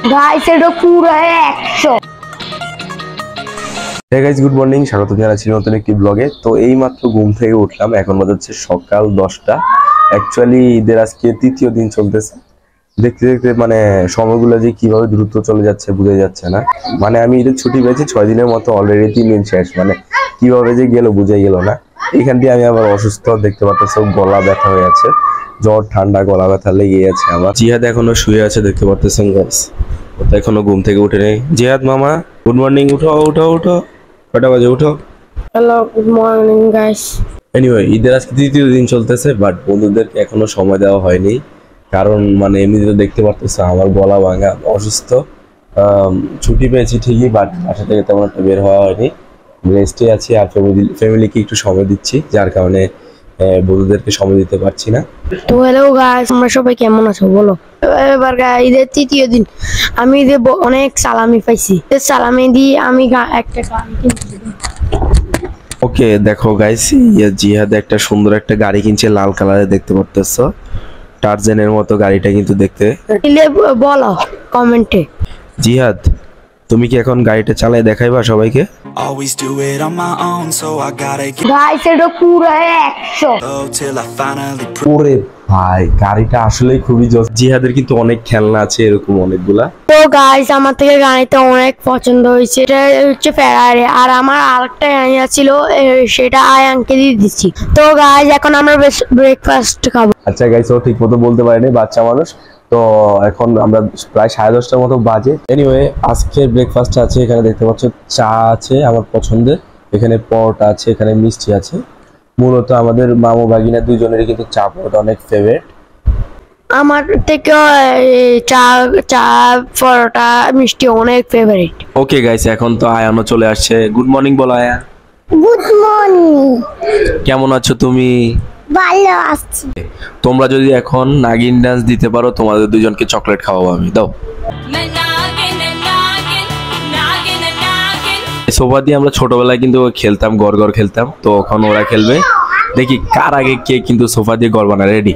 Guys এটা পুরো 100। Hey guys, good morning, স্বাগত জানাচ্ছি নতুন একটি ব্লগে। তো এই মাত্র ঘুম থেকে উঠলাম, এখন বাজছে সকাল 10টা। অ্যাকচুয়ালি ঈদের আজকে তৃতীয় দিন চলতেছে। দেখতে দেখতে মানে সময়গুলো যে কিভাবে দ্রুত চলে যাচ্ছে বোঝা যাচ্ছে না। মানে আমি ঈদের ছুটি পেয়েছি 6 দিনের মতো, অলরেডি 3 দিন শেষ। মানে কিভাবে যে গেল বোঝাই গেল না। এখান দিয়ে আমি আবার অসুস্থ, দেখতে পাচ্ছ গলা ব্যথা হয়ে আছে, জ্বর ঠান্ডা গলা ব্যথা লেগে আছে আমার। জিহাদ এখনো শুয়ে আছে, দেখতে পাচ্ছেন গাইস, ও তো এখনো ঘুম থেকে উঠে নেই। জিহাদ মামা, গুড মর্নিং, উঠো উঠো উঠো, কটা বাজে উঠো। Hello, good morning guys. Anyway, ঈদের আজকে তৃতীয় দিন চলতেছে, বাট বন্ধুদেরকে এখনো সময় দেওয়া হয়নি। কারণ মানে এমনিতে দেখতে পারতেছে আমার গলা ভাঙা, অসুস্থ। ছুটি পেয়েছি ঠিকই, বাট বাসা থেকে তেমন একটা বের হওয়া হয়নি, রেস্টে আছি। আর ফ্যামিলিকে একটু সময় দিচ্ছি, যার কারণে বন্ধুদেরকে সময় দিতে পারছি না। তো হ্যালো গাইস, তোমরা সবাই কেমন আছো বলো। এবার ঈদের তৃতীয় দিন আমি ঈদে অনেক সালামি পাইছি। সালামি দিয়ে আমি একটা গাড়ি কিনছি। ওকে দেখো গাইস, জিহাদ একটা সুন্দর একটা গাড়ি কিনছে, লাল কালারে, দেখতে পারতেছো টার্জেনের মতো গাড়িটা কিন্তু দেখতে। বলো কমেন্টে। জিহাদ, তুমি কি এখন গাড়িটা চালায় দেখাইবা সবাইকে? গাইস এটা পুরো 100। ওরে ভাই, গাড়িটা আসলেই খুবই জোস। জিহাদের কিন্তু অনেক খেলনা আছে, এরকম অনেকগুলা। তো গাইস আমার থেকে গাড়িটা অনেক পছন্দ হয়েছে। এটা হচ্ছে ফেরারি, আর আমার আরেকটা গাড়ি ছিল, সেটা আয়ানকে দিয়ে দিচ্ছি। তো গাইস এখন আমরা ব্রেকফাস্ট খাবো। আচ্ছা গাইস, ও ঠিক মতো বলতে পারেনি, বাচ্চা মানুষ তো। এখন আমরা প্রায় 10:30টার মতো বাজে। এনিওয়ে, আজকের ব্রেকফাস্ট আছে, এখানে দেখতে পাচ্ছ চা আছে আমার পছন্দের, এখানে পরোটা আছে, এখানে মিষ্টি আছে। মূলত আমাদের মামু ভাগিনা দুজনেরই কিন্তু চা পরোটা অনেক ফেভারিট। আমার থেকে চা চা পরোটা মিষ্টি অনেক ফেভারিট। ওকে গাইস, এখন তো আয়ানও চলে আসছে। গুড মর্নিং বলো আয়া। Good morning. কেমন আছো তুমি? ভালো আছি। তোমরা যদি এখন নাগিন ডান্স দিতে পারো, তোমাদের দুজনকে চকলেট খাওয়াবো আমি, দাও। সোফা দিয়ে আমরা ছোটবেলায় কিন্তু খেলতাম, গড় গড় খেলতাম। তো এখন ওরা খেলবে, দেখি কার আগে কে কিন্তু সোফা দিয়ে গড় বানায়। রেডি?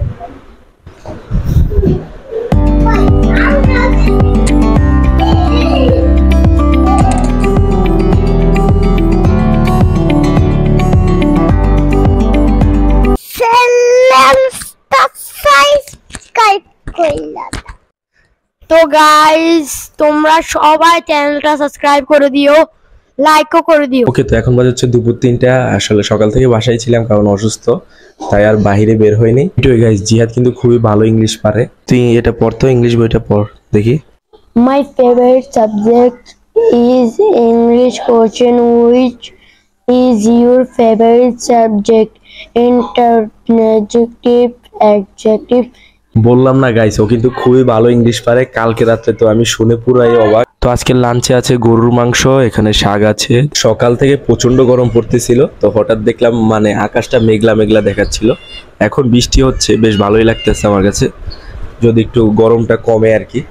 তো গাইস তোমরা সবাই চ্যানেলটা সাবস্ক্রাইব করে দিও, লাইকও করে দিও। ওকে, তো এখন বাজে হচ্ছে দুপুর 3টা। আসলে সকাল থেকে বাসায় ছিলাম, কারণ অসুস্থ, তাই আর বাইরে বের হয়নি। এটাই গাইস, জিহাদ কিন্তু খুবই ভালো ইংলিশ পারে। তুই এটা পড়তো, ইংলিশ বইটা পড় দেখি। My favorite subject is English. Question: which is your favorite subject? Interrogative, adjective. বললাম না গাইস, ও কিন্তু খুবই ভালো ইংলিশ পারে। কালকে রাত্রে তো আমি শুনে পুরাই অবাক। তো আজকে লাঞ্চে আছে গরুর মাংস, এখানে শাক আছে। সকাল থেকে প্রচন্ড গরম পড়তেছিল, তো হঠাৎ দেখলাম মানে আকাশটা মেঘলা মেঘলা দেখাচ্ছিল। এখন বৃষ্টি হচ্ছে, বেশ ভালোই লাগতেছে আমার কাছে, যদি একটু গরমটা কমে আর কি।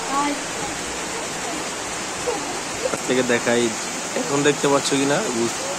থেকে দেখাই, এখন দেখতে পাচ্ছ কিনা